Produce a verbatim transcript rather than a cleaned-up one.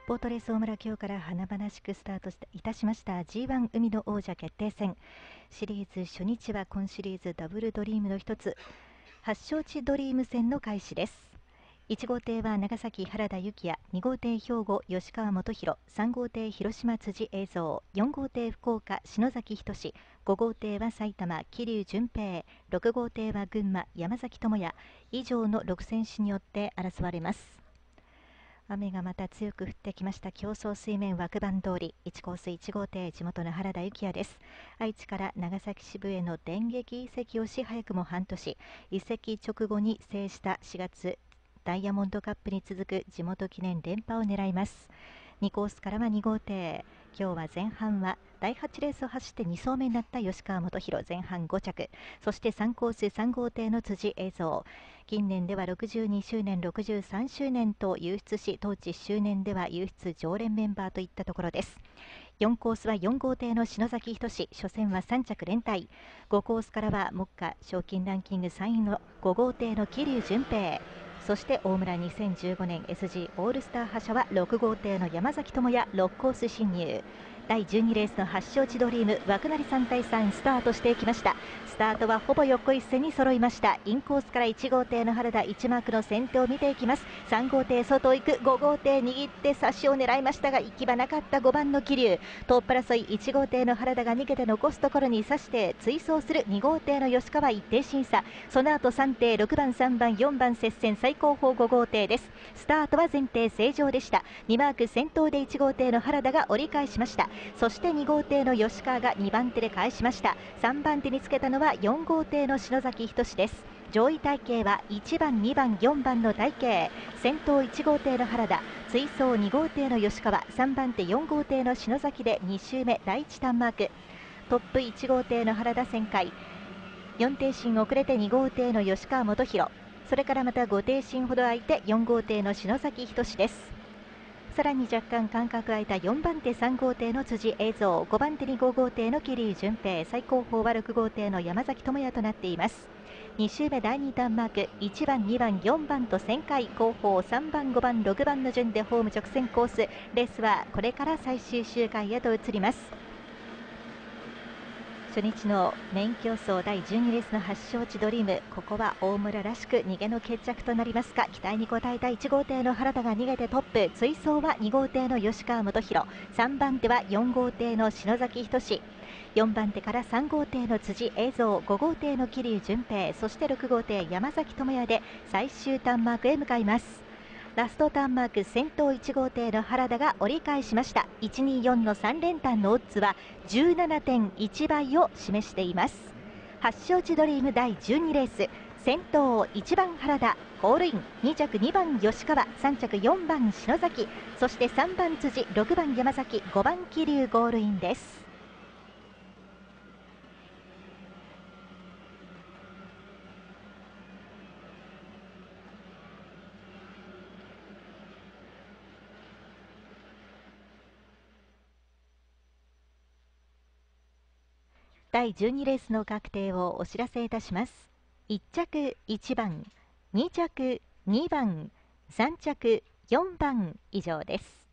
ボートレース大村、今日から華々しくスタートいたしました ジーワン 海の王者決定戦シリーズ初日は今シリーズダブルドリームの一つ発祥地ドリーム戦の開始です。いち号艇は長崎原田幸也、に号艇兵庫吉川元弘、さん号艇広島辻栄三、よん号艇福岡篠崎仁、ご号艇は埼玉桐生純平、ろく号艇は群馬山崎智也以上のろく選手によって争われます。雨がまた強く降ってきました。競争水面枠番通りいちコースいち号艇地元の原田幸也です。愛知から長崎支部への電撃移籍をし早くも半年、移籍直後に制したしがつダイヤモンドカップに続く地元記念連覇を狙います。にコースからはに号艇、今日は前半はだいはちレースを走ってに走目になった吉川元弘、前半ご着、そしてさんコースさん号艇の辻栄三、近年ではろくじゅうにしゅうねんろくじゅうさんしゅうねんと優出し、当地周年では優出常連メンバーといったところです。よんコースはよん号艇の篠崎仁、初戦はさん着連帯、ごコースからは目下賞金ランキングさんいのご号艇の桐生純平、そして大村にせんじゅうごねん エスジー オールスター覇者はろく号艇の山崎智也、ろくコース進入。だいじゅうにレースの発祥地ドリーム枠なりさん対さんスタートしていきました。スタートはほぼ横一線に揃いました。インコースからいち号艇の原田いちマークの先手を見ていきます。さん号艇外行く、ご号艇握って差しを狙いましたが行き場なかったごばんの桐生、トップ争いいち号艇の原田が逃げて残すところに刺して追走するに号艇の吉川一定審査、その後さん艇ろくばんさんばんよんばん接戦、最高峰ご号艇です。スタートは前艇正常でした。にマーク先頭でいち号艇の原田が折り返しました。そしてに号艇の吉川がにばん手で返しました。さんばん手につけたのはよん号艇の篠崎仁です。上位体系はいちばんにばんよんばんの体系、先頭いち号艇の原田、追走に号艇の吉川、さんばん手よん号艇の篠崎でに周目だいいちターンマーク、トップいち号艇の原田旋回、よん艇進遅れてに号艇の吉川元弘、それからまたご艇進ほど空いてよん号艇の篠崎仁です。さらに若干間隔空いたよんばん手さん号艇の辻栄三、ごばん手にご号艇の桐生純平、最高峰はろく号艇の山崎智也となっています。に周目だいにターンマーク、いちばんにばんよんばんと旋回、後方さんばんごばんろくばんの順でホーム直線コース、レースはこれから最終周回へと移ります。初日のメイン競争だいじゅうにレースの発祥地ドリーム、ここは大村らしく逃げの決着となりますか。期待に応えたいち号艇の原田が逃げてトップ、追走はに号艇の吉川元弘、さんばん手はよん号艇の篠崎仁、よんばん手からさん号艇の辻栄三、ご号艇の桐生純平、そしてろく号艇山崎智也で最終ターンマークへ向かいます。ラストターンマーク、先頭いち号艇の原田が折り返しました。いちによんのさん連単のオッズは じゅうななてんいち 倍を示しています。発祥地ドリームだいじゅうにレース、先頭いちばん原田ホールイン、に着にばん吉川、さん着よんばん篠崎、そしてさんばん辻、ろくばん山崎、ごばん桐生ゴールインです。だいじゅうにレースの確定をお知らせいたします。いち着いちばん、に着にばん、さん着よんばん以上です。